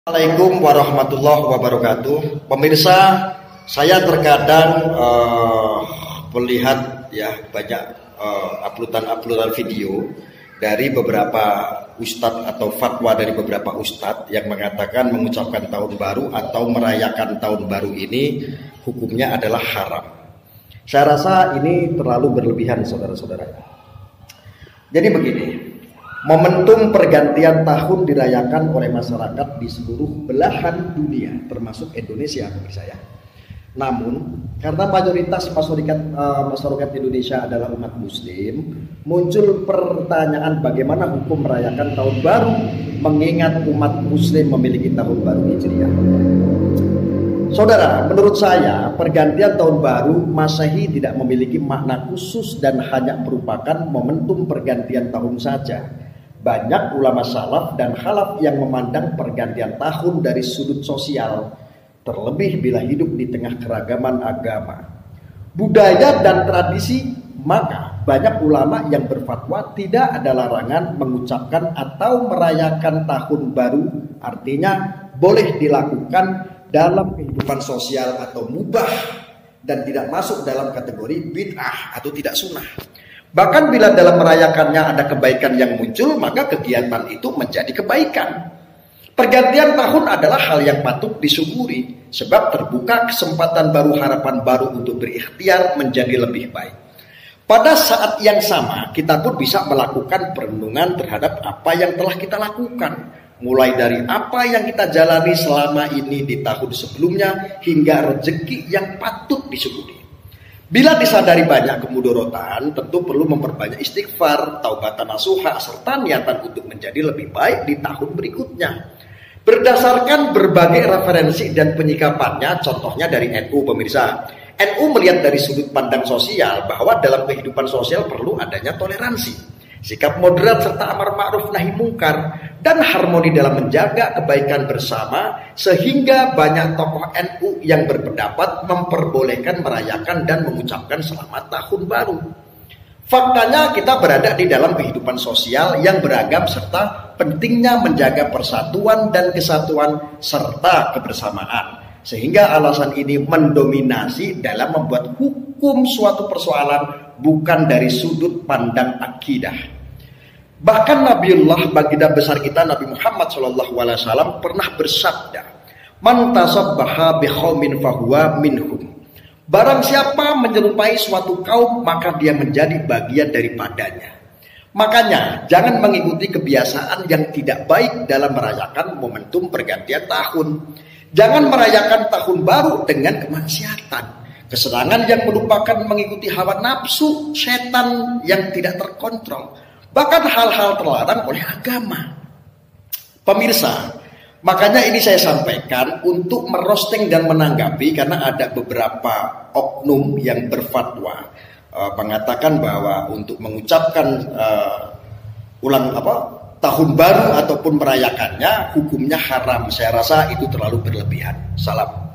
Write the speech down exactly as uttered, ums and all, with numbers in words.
Assalamualaikum warahmatullahi wabarakatuh. Pemirsa, saya terkadang uh, melihat ya banyak uh, uploadan-uploadan video dari beberapa ustadz atau fatwa dari beberapa ustadz yang mengatakan mengucapkan tahun baru atau merayakan tahun baru ini hukumnya adalah haram. Saya rasa ini terlalu berlebihan, saudara-saudara. Jadi begini, momentum pergantian tahun dirayakan oleh masyarakat di seluruh belahan dunia, termasuk Indonesia, pemirsa ya. Namun, karena mayoritas masyarakat uh, masyarakat Indonesia adalah umat Muslim, muncul pertanyaan bagaimana hukum merayakan tahun baru, mengingat umat Muslim memiliki tahun baru Hijriah. Saudara, menurut saya pergantian tahun baru Masehi tidak memiliki makna khusus dan hanya merupakan momentum pergantian tahun saja. Banyak ulama salaf dan khalaf yang memandang pergantian tahun dari sudut sosial, terlebih bila hidup di tengah keragaman agama, budaya dan tradisi. Maka banyak ulama yang berfatwa tidak ada larangan mengucapkan atau merayakan tahun baru, artinya boleh dilakukan dalam kehidupan sosial atau mubah dan tidak masuk dalam kategori bid'ah atau tidak sunnah. Bahkan bila dalam merayakannya ada kebaikan yang muncul, maka kegiatan itu menjadi kebaikan. Pergantian tahun adalah hal yang patut disyukuri, sebab terbuka kesempatan baru, harapan baru untuk berikhtiar menjadi lebih baik. Pada saat yang sama, kita pun bisa melakukan perenungan terhadap apa yang telah kita lakukan, mulai dari apa yang kita jalani selama ini di tahun sebelumnya hingga rezeki yang patut disyukuri. Bila disadari banyak kemudorotan, tentu perlu memperbanyak istighfar, taubatan nasuha, serta niatan untuk menjadi lebih baik di tahun berikutnya. Berdasarkan berbagai referensi dan penyikapannya, contohnya dari N U, pemirsa. N U melihat dari sudut pandang sosial bahwa dalam kehidupan sosial perlu adanya toleransi, sikap moderat serta amar ma'ruf nahi mungkar, dan harmoni dalam menjaga kebaikan bersama, sehingga banyak tokoh N U yang berpendapat memperbolehkan merayakan dan mengucapkan selamat tahun baru. Faktanya kita berada di dalam kehidupan sosial yang beragam serta pentingnya menjaga persatuan dan kesatuan serta kebersamaan. Sehingga alasan ini mendominasi dalam membuat hukum suatu persoalan bukan dari sudut pandang akidah. Bahkan Nabiullah baginda besar kita Nabi Muhammad shallallahu alaihi wasallam pernah bersabda, "Man tasabbaha biqaumin fahuwa minhum." Barang siapa menyerupai suatu kaum, maka dia menjadi bagian daripadanya. Makanya jangan mengikuti kebiasaan yang tidak baik dalam merayakan momentum pergantian tahun. Jangan merayakan tahun baru dengan kemaksiatan, kesenangan yang merupakan mengikuti hawa nafsu, setan yang tidak terkontrol, bahkan hal-hal terlarang oleh agama. Pemirsa, makanya ini saya sampaikan untuk merosting dan menanggapi, karena ada beberapa oknum yang berfatwa uh, mengatakan bahwa untuk mengucapkan uh, ulang apa tahun baru ataupun merayakannya hukumnya haram. Saya rasa itu terlalu berlebihan. Salam.